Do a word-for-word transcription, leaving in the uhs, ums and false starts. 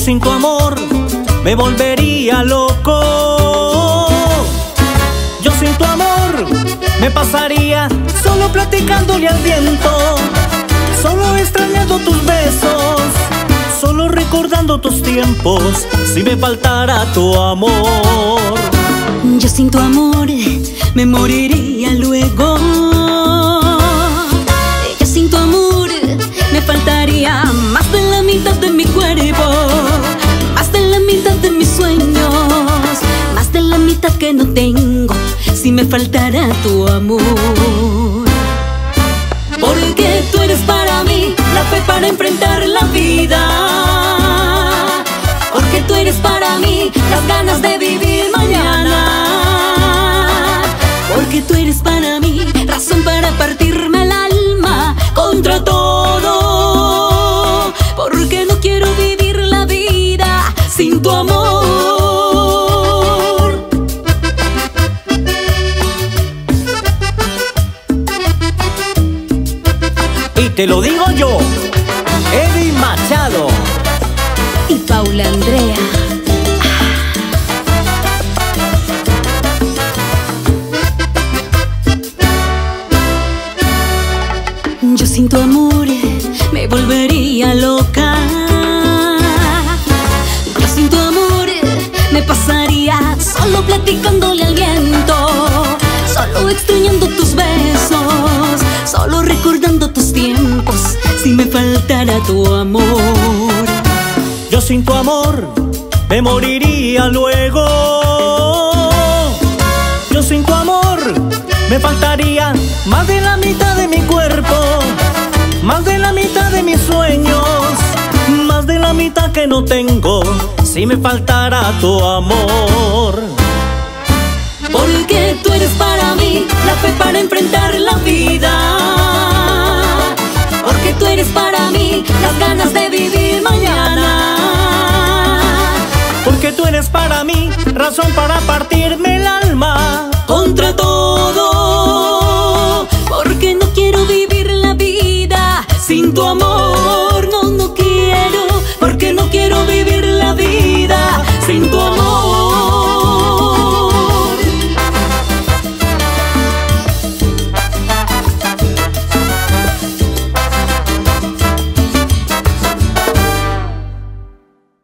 sin tu amor me volvería loco. Yo sin tu amor me pasaría solo platicándole al viento, solo extrañando tus besos, solo recordando tus tiempos, si me faltara tu amor. Yo sin tu amor me moriría luego. Yo sin tu amor me faltaría más de la mitad de mi cuerpo, más de la mitad de mis sueños, más de la mitad que no tengo, si me faltara tu amor. Porque tú eres para mí la fe para enfrentar la vida, porque tú eres para mí las ganas de vivir mañana, porque tú eres para mí razón para partirme el alma contra todo, porque no quiero vivir la vida sin tu amor. Y te lo digo yo, Eddie Machado y Paula Andrea. Yo sin tu amor me volvería loca. Yo sin tu amor me pasaría solo platicándole al viento, solo extrañando tus besos, solo recordando tus tiempos, si me faltara tu amor. Yo sin tu amor me moriría luego. Yo sin tu amor me faltaría más de la mitad de mi cuerpo, más de la mitad de mis sueños, más de la mitad que no tengo, si me faltara tu amor. Porque tú eres para mí la fe para enfrentar la vida, porque tú eres para mí las ganas de vivir mañana, porque tú eres para mí razón para partirme el alma